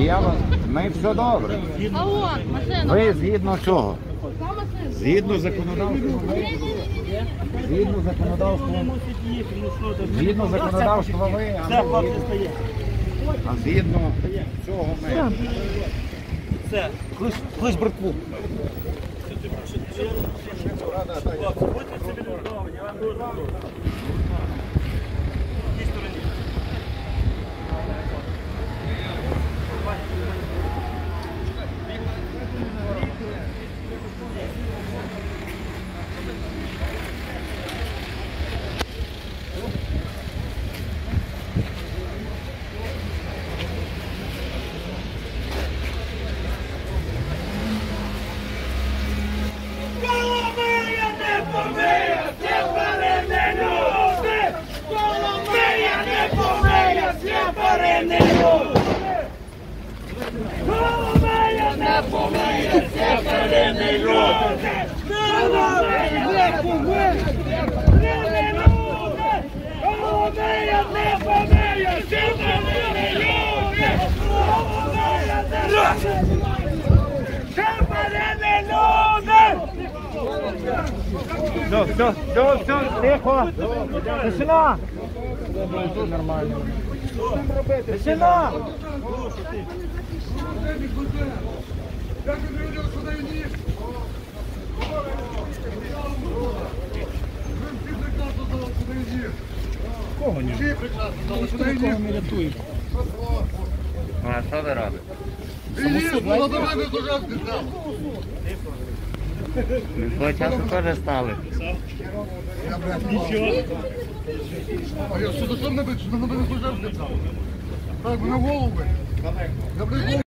Ми все добре. А от, машина. Ви згідно чого? Згідно законодавства. Згідно законодавства ви, а згідно цього ми. Все, клич братву. Будьте цивілізовані, я вам дуже прошу. В тій стороні. Все, тихо. Тишина. Нормально. Тишина. Як ви не виділи, що на війні? Ви всі прекрасно знали, що на війні. Кого ні? Всі прекрасно знали, що на війні. Ми рятуємо. А що ви робите? Війні, було до мене служебний сам. Свого часу теж стали. Я, блядь, нічого. А я що, за що мене бить? Що на мене служебний сам? Так, мене голову бить. Я, блядь, голову.